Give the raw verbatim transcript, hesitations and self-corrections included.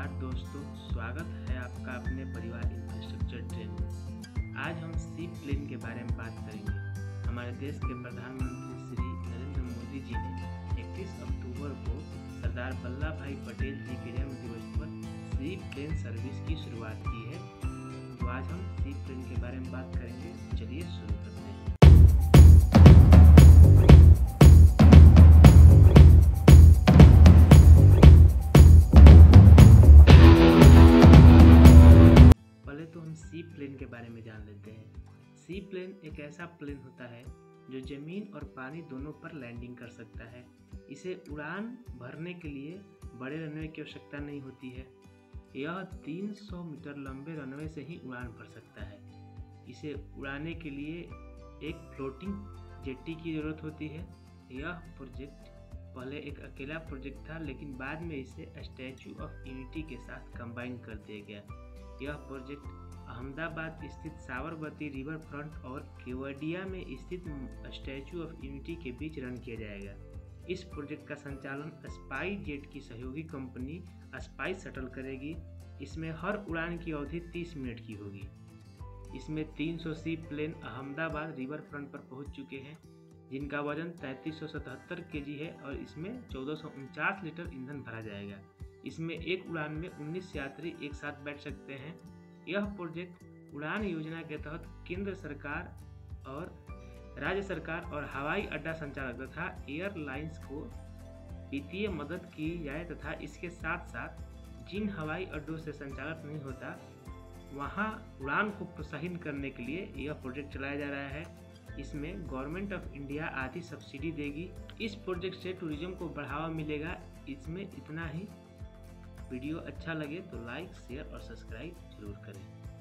नमस्कार दोस्तों, स्वागत है आपका अपने परिवार इंफ्रास्ट्रक्चर ट्रेन में। आज हम सी प्लेन के बारे में बात करेंगे। हमारे देश के प्रधानमंत्री श्री नरेंद्र मोदी जी ने इकतीस अक्टूबर को सरदार वल्लभ भाई पटेल जी के जन्म दिवस पर सी प्लेन सर्विस की शुरुआत की है। तो आज हम सी प्लेन के बारे में बात करेंगे। चलिए शुरू करते हैं। तो हम सी प्लेन के बारे में जान लेते हैं। सी प्लेन एक ऐसा प्लेन होता है जो जमीन और पानी दोनों पर लैंडिंग कर सकता है। इसे उड़ान भरने के लिए बड़े रनवे की आवश्यकता नहीं होती है। यह तीन सौ मीटर लंबे रनवे से ही उड़ान भर सकता है। इसे उड़ाने के लिए एक फ्लोटिंग जेट्टी की ज़रूरत होती है। यह प्रोजेक्ट पहले एक अकेला प्रोजेक्ट था, लेकिन बाद में इसे स्टैचू ऑफ यूनिटी के साथ कंबाइन कर दिया गया। यह प्रोजेक्ट अहमदाबाद स्थित साबरमती रिवर फ्रंट और केवडिया में स्थित स्टैचू ऑफ यूनिटी के बीच रन किया जाएगा। इस प्रोजेक्ट का संचालन स्पाइस जेट की सहयोगी कंपनी स्पाइस शटल करेगी। इसमें हर उड़ान की अवधि तीस मिनट की होगी। इसमें तीन सौ sea plane Ahmedabad river front पर पहुंच चुके हैं, जिनका वजन तैंतीस सौ सतहत्तर के जी है और इसमें चौदह सौ उनचास लीटर ईंधन भरा जाएगा। इसमें एक उड़ान में उन्नीस यात्री एक साथ बैठ सकते हैं। यह प्रोजेक्ट उड़ान योजना के तहत केंद्र सरकार और राज्य सरकार और हवाई अड्डा संचालक तथा एयरलाइंस को वित्तीय मदद की जाए तथा इसके साथ साथ जिन हवाई अड्डों से संचालित नहीं होता वहां उड़ान को प्रोत्साहित करने के लिए यह प्रोजेक्ट चलाया जा रहा है। इसमें गवर्नमेंट ऑफ इंडिया आधी सब्सिडी देगी। इस प्रोजेक्ट से टूरिज्म को बढ़ावा मिलेगा। इसमें इतना ही। वीडियो अच्छा लगे तो लाइक, शेयर और सब्सक्राइब जरूर करें।